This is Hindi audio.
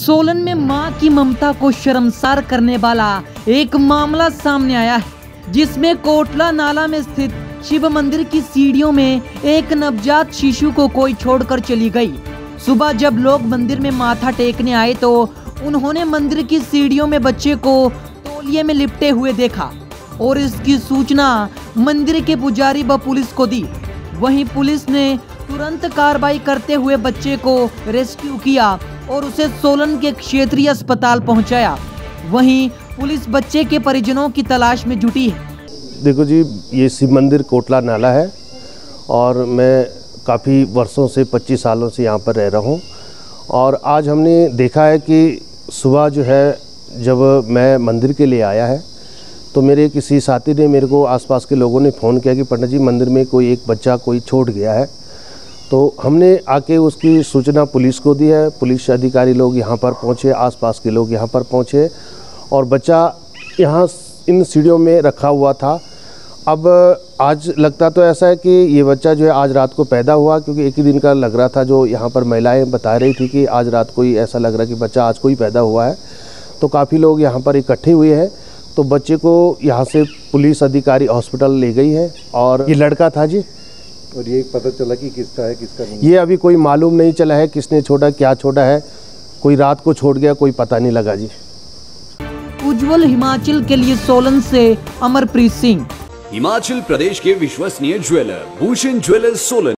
सोलन में मां की ममता को शर्मसार करने वाला एक मामला सामने आया है, जिसमें कोटला नाला में स्थित शिव मंदिर की सीढ़ियों में एक नवजात शिशु को कोई छोड़कर चली गई। सुबह जब लोग मंदिर में माथा टेकने आए तो उन्होंने मंदिर की सीढ़ियों में बच्चे को तौलिए में लिपटे हुए देखा और इसकी सूचना मंदिर के पुजारी व पुलिस को दी। वहीं पुलिस ने तुरंत कार्रवाई करते हुए बच्चे को रेस्क्यू किया और उसे सोलन के क्षेत्रीय अस्पताल पहुंचाया। वहीं पुलिस बच्चे के परिजनों की तलाश में जुटी है। देखो जी, ये शिव मंदिर कोटला नाला है और मैं काफ़ी वर्षों से 25 सालों से यहाँ पर रह रहा हूँ। और आज हमने देखा है कि सुबह जो है जब मैं मंदिर के लिए आया है तो मेरे किसी साथी ने मेरे को आसपास के लोगों ने फ़ोन किया कि पंडित जी मंदिर में कोई एक बच्चा कोई छूट गया है। तो हमने आके उसकी सूचना पुलिस को दी है। पुलिस अधिकारी लोग यहाँ पर पहुँचे, आसपास के लोग यहाँ पर पहुँचे और बच्चा यहाँ इन सीढ़ियों में रखा हुआ था। अब आज लगता तो ऐसा है कि ये बच्चा जो है आज रात को पैदा हुआ, क्योंकि एक ही दिन का लग रहा था। जो यहाँ पर महिलाएं बता रही थी कि आज रात को ही ऐसा लग रहा है कि बच्चा आज को ही पैदा हुआ है। तो काफ़ी लोग यहाँ पर इकट्ठे हुए हैं। तो बच्चे को यहाँ से पुलिस अधिकारी हॉस्पिटल ले गई है और ये लड़का था जी। और ये पता चला कि किसका है किसका नहीं? ये अभी कोई मालूम नहीं चला है किसने छोड़ा, क्या छोड़ा है। कोई रात को छोड़ गया, कोई पता नहीं लगा जी। उज्जवल हिमाचल के लिए सोलन से अमरप्रीत सिंह। हिमाचल प्रदेश के विश्वसनीय ज्वेलर भूषण ज्वेलर्स सोलन।